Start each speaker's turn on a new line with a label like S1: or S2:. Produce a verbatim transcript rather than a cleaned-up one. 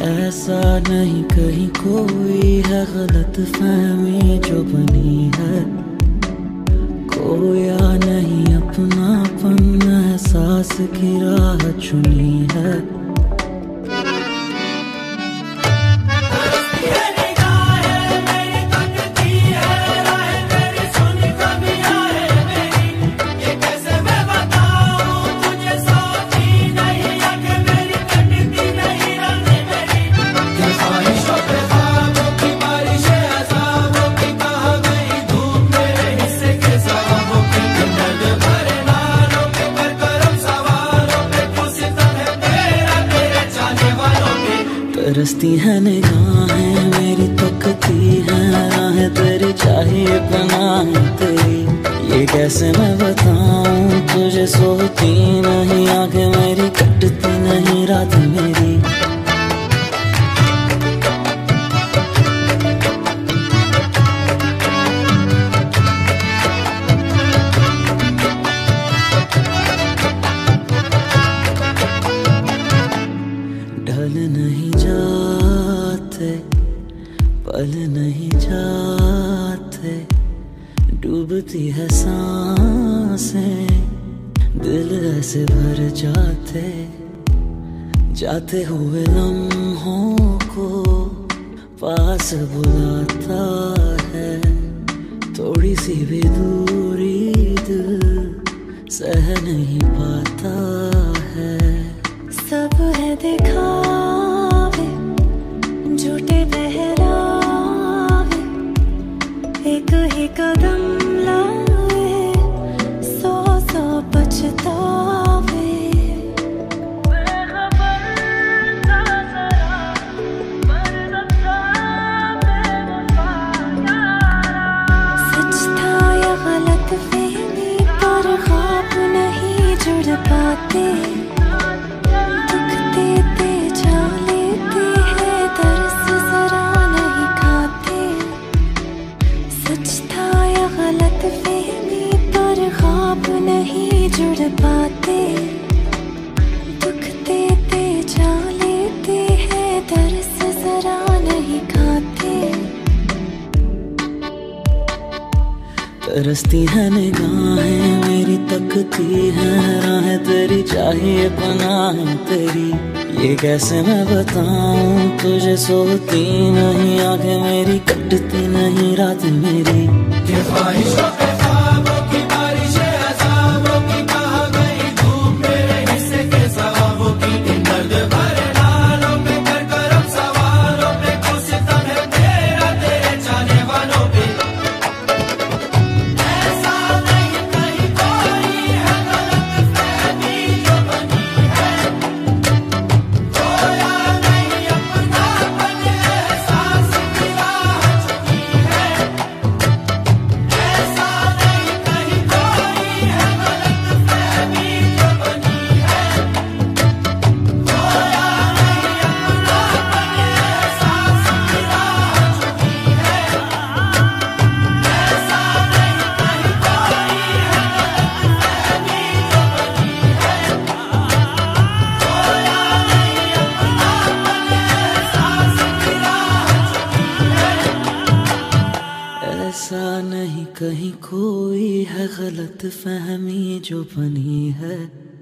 S1: ऐसा नहीं कहीं कोई है गलत फहमी जो बनी है, खोया नहीं अपनापन एहसास की राह चुनी है। तरसती है निगाहें मेरी, तकती है राहें तेरी, चाहिए पनाह तेरी। ये कैसे मैं बताऊं तुझे, सोती नहीं आंखें मेरी, कटती नहीं रात मेरी। ढल नहीं जाते पल नहीं जाते, डूबती है सांसें दिल ऐसे भर जाते, जाते हुए लम्हों को पास बुलाता है। थोड़ी सी भी दूरी दिल सह नहीं पाता है।
S2: सब है दिखावे झूठे बहरावे, एक ही कदम लाए सौ सौ पछतावे। बेखबर था जरा पर रखा बेवफा यारा, सच था या गलत फहमी पर ख्वाब नहीं जुड़ पाते। नहीं जुड़ पाते, दुख देते जा लेते हैं, दर्द जरा नहीं खाते।
S1: तरसती है निगाहें मेरी, तकती है राहें तेरी, चाहिए पनाह तेरी। ये कैसे मैं बताऊं तुझे, सोती नहीं आंखें मेरी, कटती नहीं रात मेरी। ये ख्वाहिशों पे ख्वाबों की बारिश है, अज़ाबों की बह गई धूप मेरे हिस्से के सवाबों की। इन दर्द भरे लालों पे कर करम सवालों पे, कुछ सितम है तेरा तेरे चाहने वालों पे। ऐसा नहीं कहीं कोई है गलत फहमी जो बनी है, खोया नहीं अपनापन एहसास की राह चुनी है। ऐसा नहीं कहीं कोई है गलत फहमी जो बनी है, खोया नहीं अपनापन एहसास की राह चुनी है। ऐसा नहीं कहीं कोई है गलत फहमी जो बनी है, खोया नहीं अपनापन एहसास की राह चुनी है। ऐसा नहीं कहीं कोई है गलत फहमी जो बनी है।